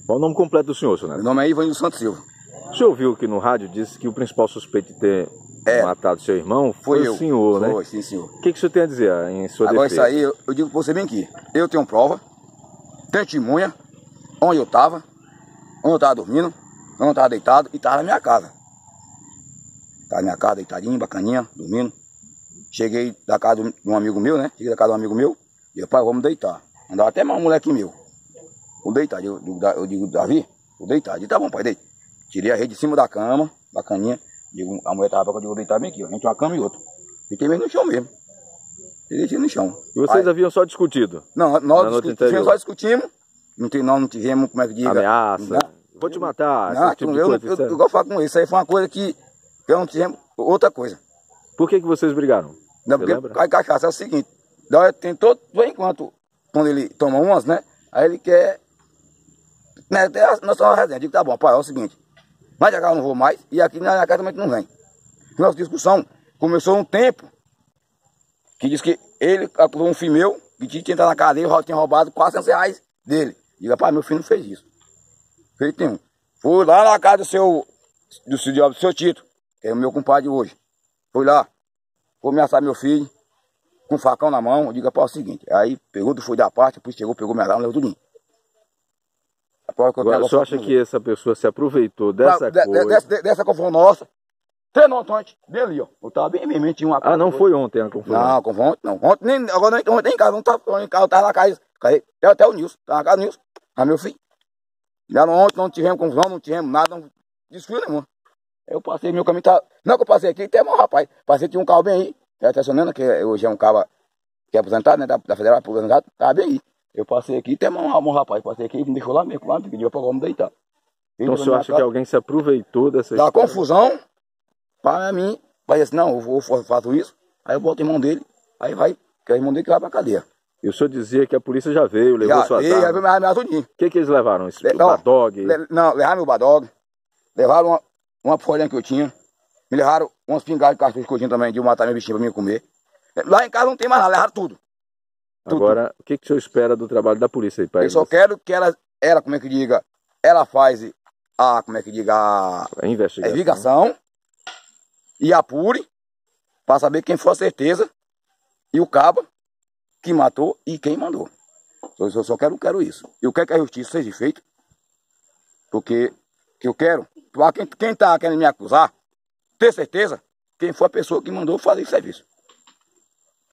Qual o nome completo do senhor, senhor Neto? Meu nome é Ivanildo Santos Silva. O senhor ouviu que no rádio disse que o principal suspeito de ter matado seu irmão foi o senhor, né? Foi, sim, senhor. O que o senhor tem a dizer em sua defesa? Agora isso aí, eu digo pra você bem aqui. Eu tenho prova, testemunha, onde eu estava dormindo, onde eu estava deitado e estava na minha casa. Estava na minha casa, deitadinho, bacaninha, dormindo. Cheguei da casa de um amigo meu, né? Cheguei da casa de um amigo meu e eu, pai, vamos deitar. Andava até mais um moleque meu. Vou deitar. Eu digo, Davi, vou deitar. Eu digo, tá bom, pai, deita. Tirei a rede de cima da cama, bacaninha. Digo, a mulher tava pra eu digo, vou deitar bem aqui, ó. Entre uma cama e outra. Fiquei mesmo no chão mesmo. Fiquei no chão. E vocês haviam só discutido? Não, nós só discutimos. Não tivemos, como é que diga? Ameaça. Vou te matar. Não, tipo eu gosto de falar com isso. Aí foi uma coisa que eu não tivemos outra coisa. Por que vocês brigaram? Não, porque a cachaça é o seguinte. Tentou, por enquanto, quando ele toma umas, né? Aí ele quer. Né, nós somos resenha. Digo, tá bom, pai, é o seguinte. Mas já cá eu não vou mais. E aqui na casa também não vem. Nossa discussão começou um tempo que diz que ele acusou um filho meu que tinha entrado na cadeia e tinha roubado R$400 dele. Diga, pai, meu filho não fez isso. Fez nenhum. Fui lá na casa do seu Tito, que é o meu compadre hoje. Fui lá, vou ameaçar meu filho, com um facão na mão. Diga, pai, é o seguinte. Aí pegou, foi da parte, depois chegou, pegou minha arma, levou tudinho. Agora, o senhor acha que essa pessoa se aproveitou dessa coisa? Dessa confusão nossa. Treinou antes dele, ó. Eu tava bem mesmo, tinha uma... Ah, não foi ontem a confusão? Não, confusão não. Agora ontem em casa, não tava em casa, eu tava na casa. Até o Nilson, tava na casa do Nilson. Meu filho. Já ontem não tivemos confusão, não tivemos nada, não desfio nenhum. Eu passei, meu caminho tá... Não que eu passei aqui, tem um rapaz. Passei, tinha um carro bem aí. Estacionando, que hoje é um carro que é aposentado, né? Da Federal, aposentado, tava bem aí. Eu passei aqui, tem um rapaz, passei aqui, me deixou lá mesmo, lá, pediu pra me deitar. Então o senhor acha que alguém se aproveitou dessa da história? Confusão, para mim, vai dizer assim, não, eu faço isso, aí eu boto o irmão dele, aí vai, que é o irmão dele que vai pra cadeia. E o senhor dizia que a polícia já veio, levou suas armas. Já veio minha tudinho. O que eles levaram? O Badog? Não, levaram meu Badog, levaram uma folhinha que eu tinha, me levaram umas pingadas de cartucho que eu tinha também, de eu matar meu bichinho pra mim comer. Lá em casa não tem mais nada, levaram tudo. Agora, o que o senhor espera do trabalho da polícia aí? Eu só quero que ela, como é que diga, ela faz como é que diga, a investigação e apure para saber quem foi a certeza e o cabo que matou e quem mandou. Eu só quero isso. Eu quero que a justiça seja feita, porque eu quero, quem está querendo me acusar, ter certeza quem foi a pessoa que mandou fazer esse serviço.